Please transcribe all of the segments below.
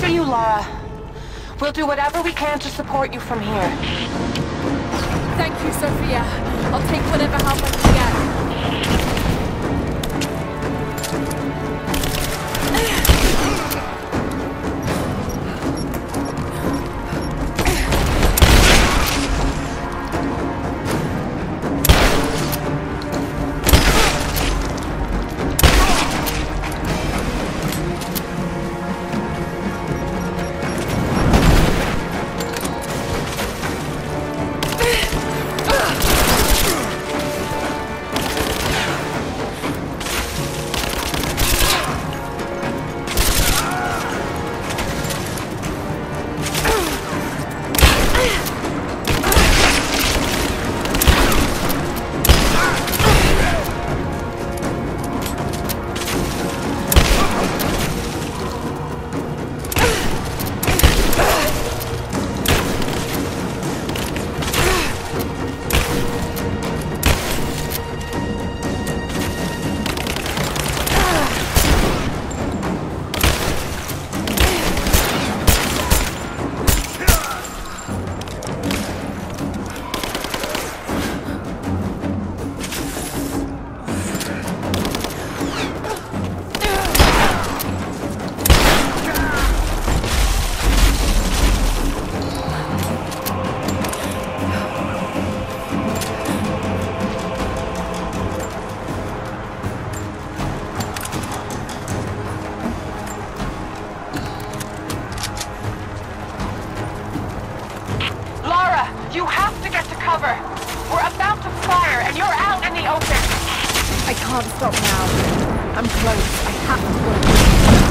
for you, Lara. We'll do whatever we can to support you from here. Thank you, Sophia. I'll take whatever help I can get. I can't stop now. I'm close. I have to go.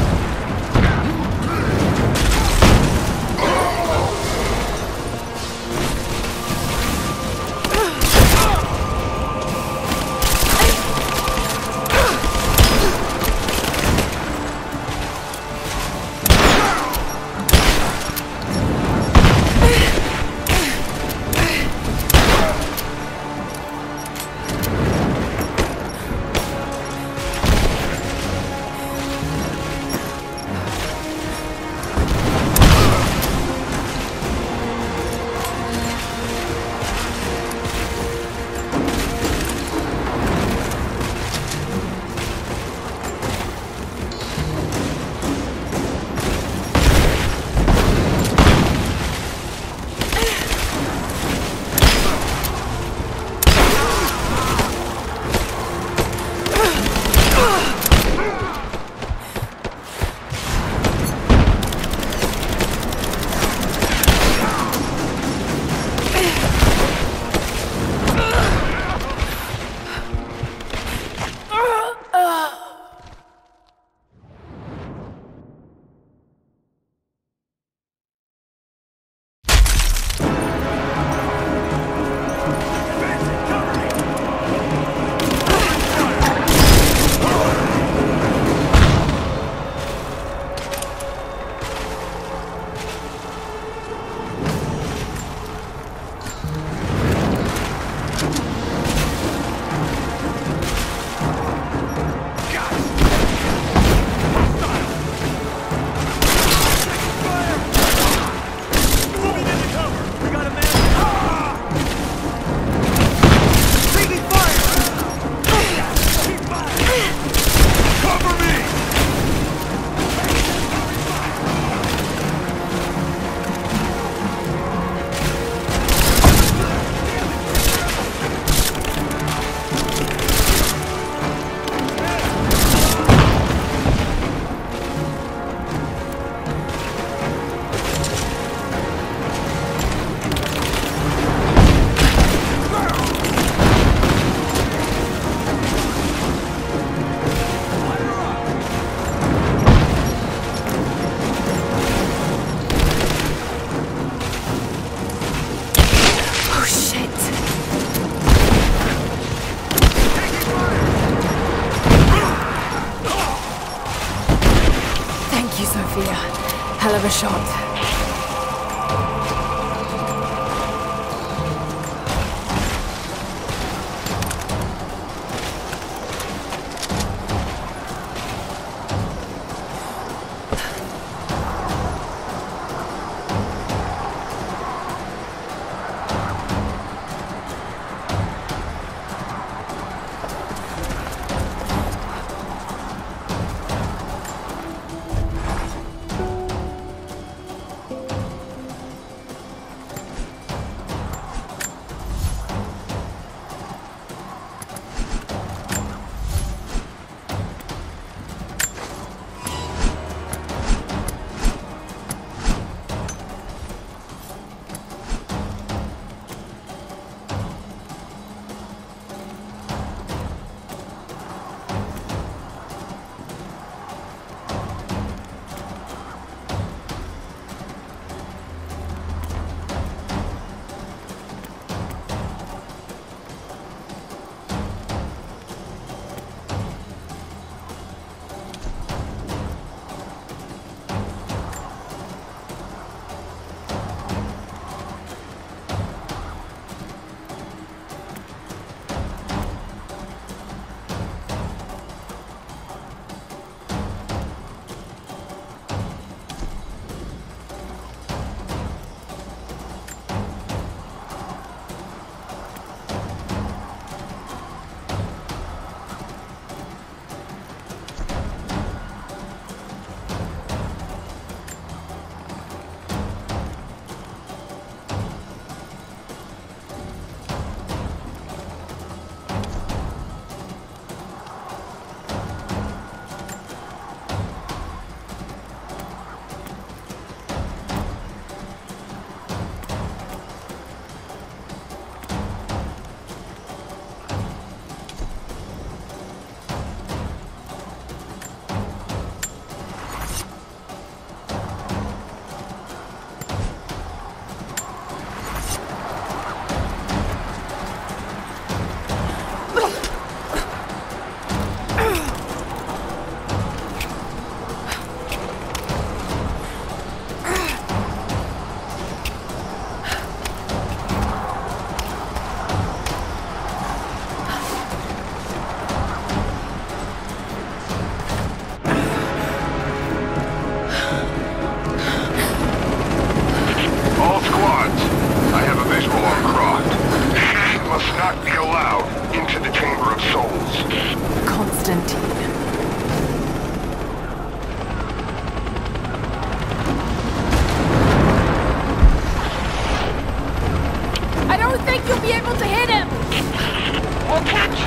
Hell of a shot.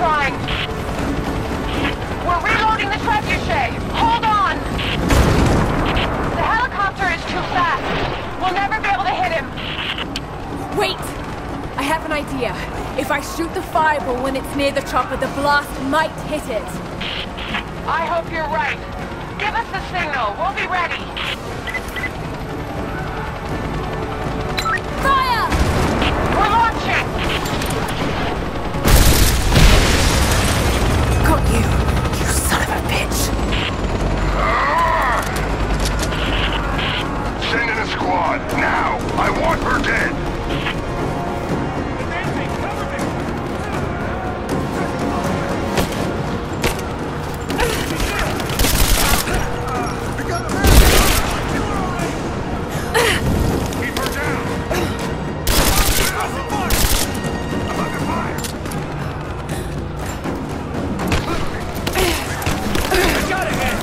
line. We're reloading the trebuchet. Hold on. The helicopter is too fast. We'll never be able to hit him. Wait! I have an idea. If I shoot the fireball when it's near the chopper, the blast might hit it. I hope you're right. Give us the signal. We'll be ready. Fire! We're launching. Got you, you son of a bitch. Send in a squad, now! I want her dead! Keep her down! I'm under fire! I got a hit!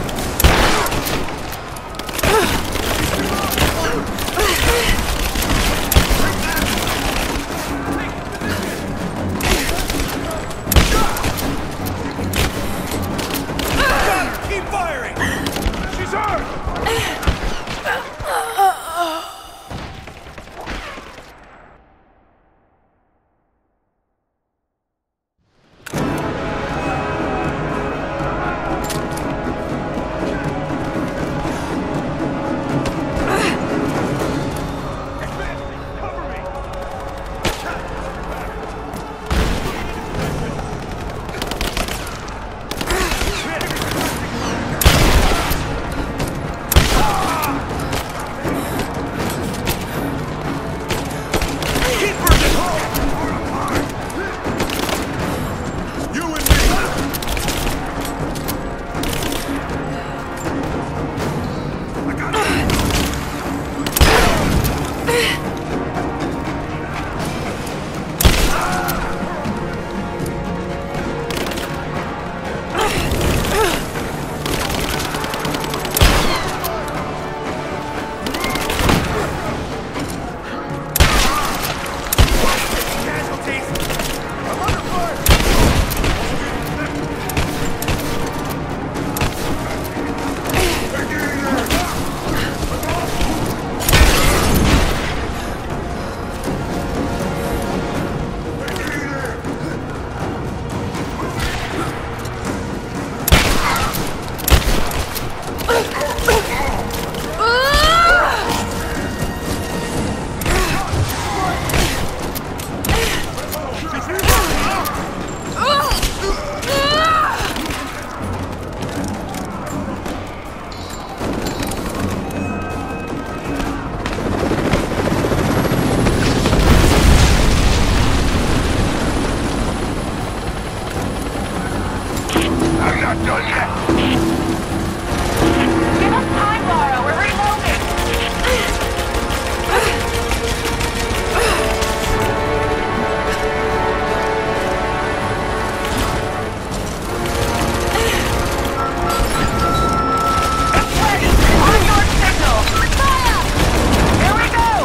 Keep firing! She's hurt! Cover me! Keep her at home! You and me! I got it! Casualties! I'm under fire! I'm not done yet! Give us time, Lara. We're reloading. It's ready. On your signal. Fire! Here we go.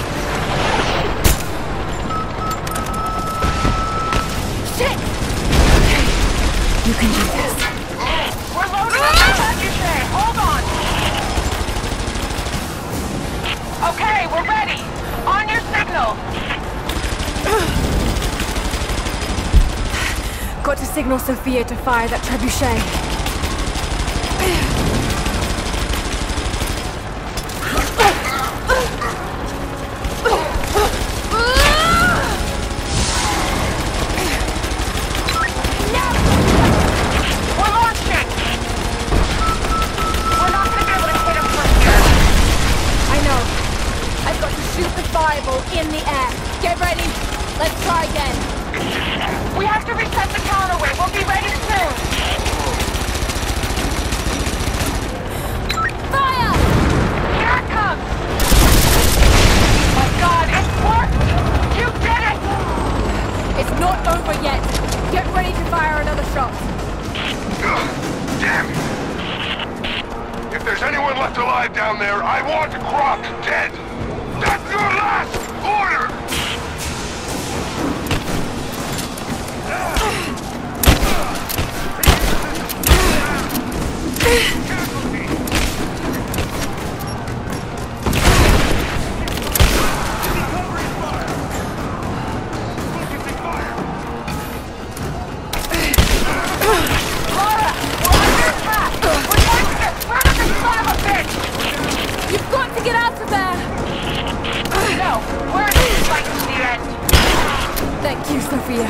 Shit! You can do this. We're loading up the trebuchet. Hold on. Okay, we're ready. On your signal. Got to signal Sophia to fire that trebuchet. We're launching. We're not going to be able to hit him from here. I know. I've got to shoot the fireball in the air. Get ready. Let's try again. We have to reset the counterweight. We'll be ready soon. Fire! Here it comes. My God, it's worked. You did it. It's not over yet. Get ready to fire another shot. Damn it! If there's anyone left alive down there, I want Croc dead! That's your last order! you, Sophia.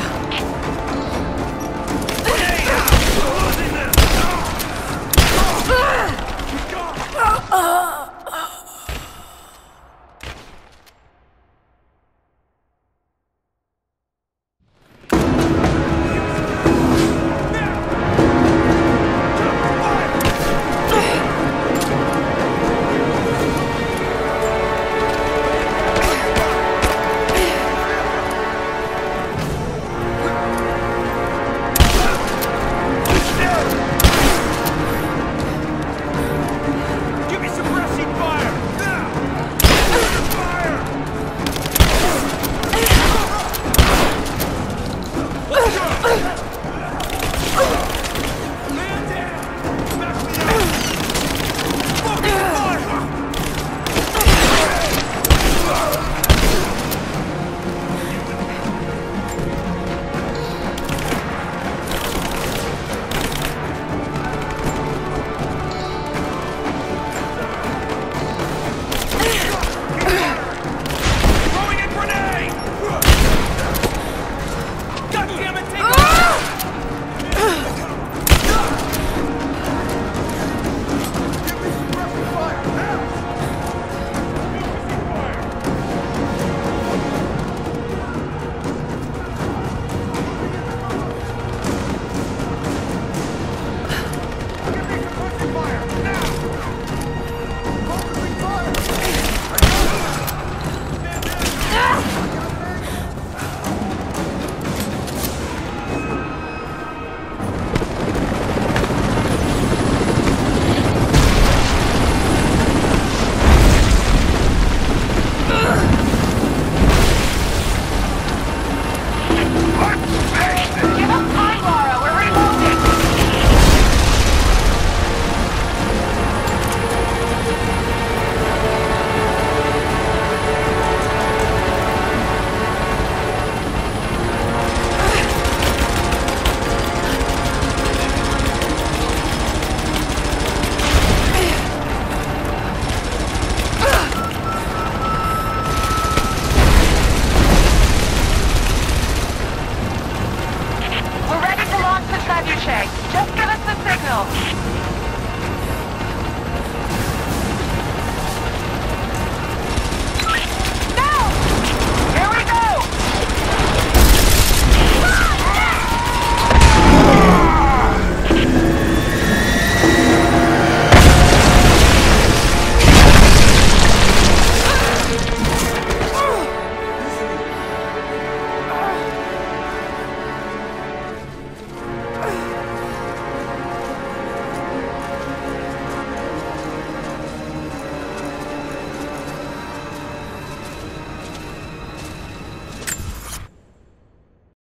Just give us the signal.